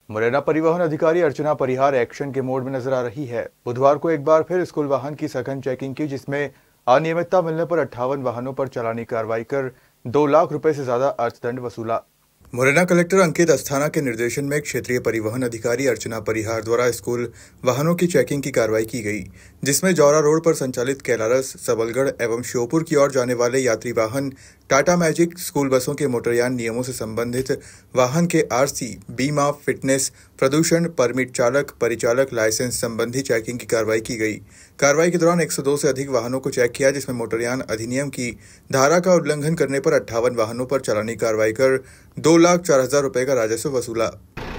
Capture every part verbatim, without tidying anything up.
मुरैना परिवहन अधिकारी अर्चना परिहार एक्शन के मोड में नजर आ रही है। बुधवार को एक बार फिर स्कूल वाहन की सघन चेकिंग की, जिसमें अनियमितता मिलने पर अट्ठावन वाहनों पर चालानी कार्रवाई कर दो लाख रुपए से ज्यादा अर्थदंड वसूला। मुरैना कलेक्टर अंकित अस्थाना के निर्देशन में क्षेत्रीय परिवहन अधिकारी अर्चना परिहार द्वारा स्कूल वाहनों की चेकिंग की कार्रवाई की गई, जिसमें जौरा रोड पर संचालित कैलारस, सबलगढ़ एवं श्योपुर की ओर जाने वाले यात्री वाहन, टाटा मैजिक स्कूल बसों के मोटरयान नियमों से संबंधित वाहन के आरसी, बीमा, फिटनेस, प्रदूषण, परमिट, चालक, परिचालक लाइसेंस संबंधी चेकिंग की कार्रवाई की गई। कार्रवाई के दौरान एक सौ दो से अधिक वाहनों को चेक किया, जिसमें मोटरयान अधिनियम की धारा का उल्लंघन करने पर अट्ठावन वाहनों पर चालानी कार्रवाई कर दो लाख चार हजार रुपए का राजस्व वसूला।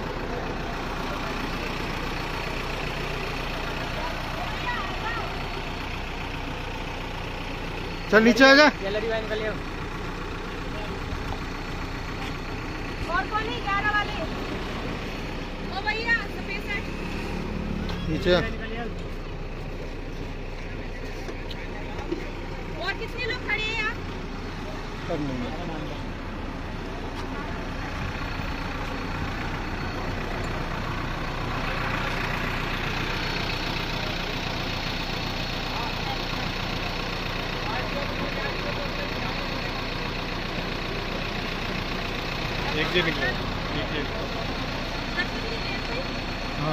चल नीचे आ जा। और कौन है? ग्यारह वाले। ओ भैया सफेद शर्ट नीचे आ। और कितने लोग खड़े हैं यहाँ? एक जे निकले एक जे। हाँ,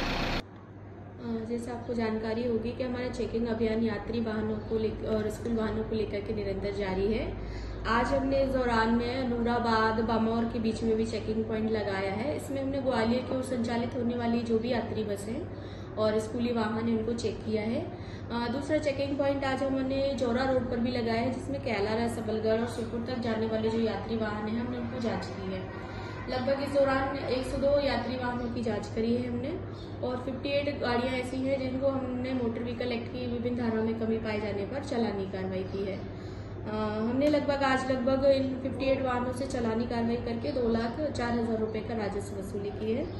जैसे आपको जानकारी होगी कि हमारा चेकिंग अभियान यात्री वाहनों को लेकर और स्कूल वाहनों को लेकर के निरंतर जारी है। आज हमने इस दौरान में नूराबाद, बामौर के बीच में भी चेकिंग पॉइंट लगाया है। इसमें हमने ग्वालियर की ओर संचालित होने वाली जो भी यात्री बस हैं और स्कूली वाहन है उनको चेक किया है। आ, दूसरा चेकिंग पॉइंट आज हमने जौरा रोड पर भी लगाया है, जिसमेम कैलारा, सबलगढ़ और श्योपुर तक जाने वाले जो यात्री वाहन है हमने उनको जाँच की है। लगभग इस दौरान एक सौ दो यात्री वाहनों की जांच करी है हमने और अट्ठावन गाड़ियां ऐसी हैं जिनको हमने मोटर व्हीकल एक्ट की विभिन्न धाराओं में कमी पाए जाने पर चालानी कार्रवाई की है। आ, हमने लगभग आज लगभग इन अट्ठावन वाहनों से चालानी कार्रवाई करके दो लाख चार हजार रुपए का राजस्व वसूली की है।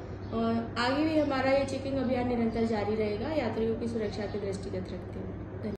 और आगे भी हमारा ये चेकिंग अभियान निरंतर जारी रहेगा, यात्रियों की सुरक्षा के दृष्टिगत रखते हुए।